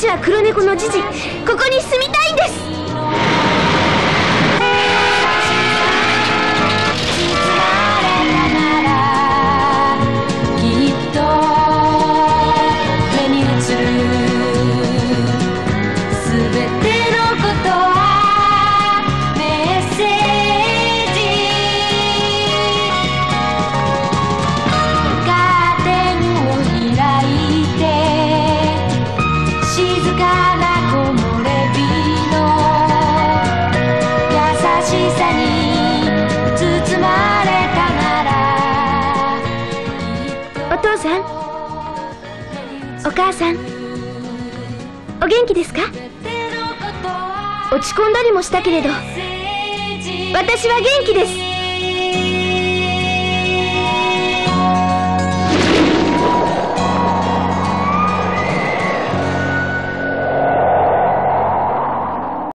は黒猫のジジ、ここに住みたいんです。お父さん、お母さん、お元気ですか？落ち込んだりもしたけれど、私は元気です。